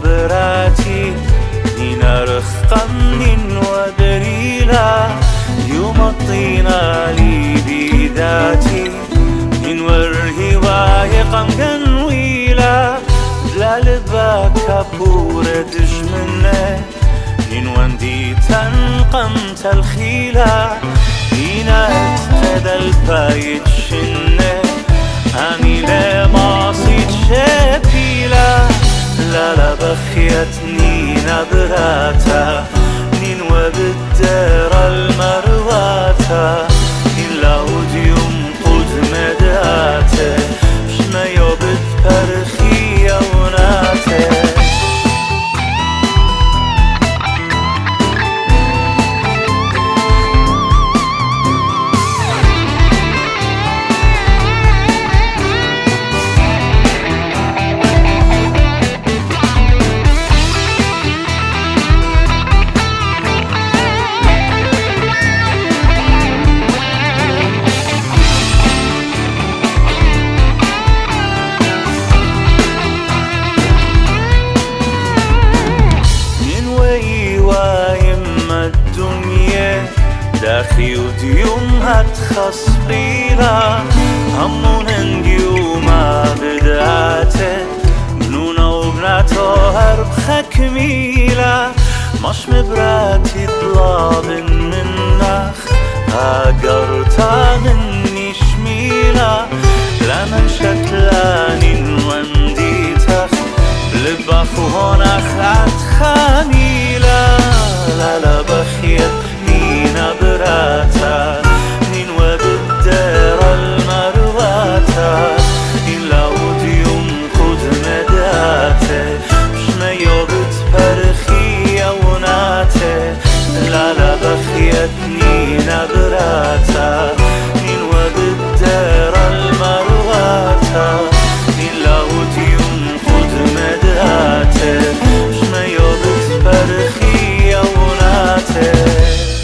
براتي نينا رخقمن ودريلا يوم الطينا لي بذاتي من ورهي وايقم كنويلا لالبا كابورة دجمنه من وندي تنقمت الخيلا نينا اتدى البايت شنه أني لما صيت شبيلا لا بخيت نينا براتا نين وبالدار المرواتا إلا وديوم قد مداته بشما يوبد برخي وناته داخي وديوم هتخص بيلا همون هنجيوم بداته بنونا وبناتو هرب خكميلا مش مبراتي طلاب منخ هاجرتا مني شميلا لمن شتلاني ونديتخ لبخ هونخ عتخانيلا لا بخيت نينا براتا نين وبالدار المرواتا إلا وديوم خد مداته بشما يوبت برخي وناته لا بخيت نينا براتا نين وبالدار المرواتا إلا وديوم خد مداته بشما يوبت برخي وناته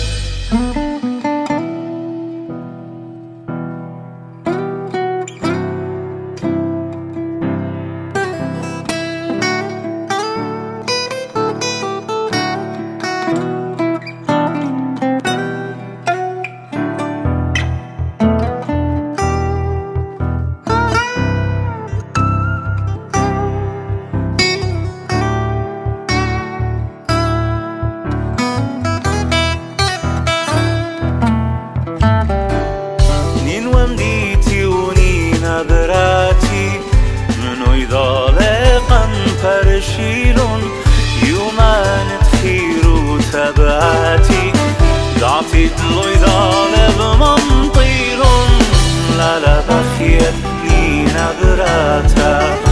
براتي منو يضالقا فرشيلون يوما نتخيرو تباتي ضعفي دلو يضالب منطيلون لا بخيت نينا براتا